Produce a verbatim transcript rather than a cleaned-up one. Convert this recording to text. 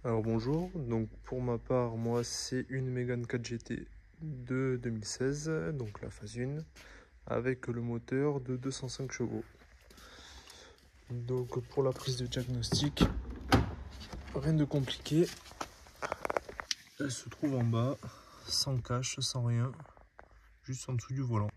Alors bonjour, donc pour ma part, moi c'est une Mégane quatre G T de deux mille seize, donc la phase un, avec le moteur de deux cent cinq chevaux. Donc pour la prise de diagnostic, rien de compliqué. Elle se trouve en bas, sans cache, sans rien, juste en dessous du volant.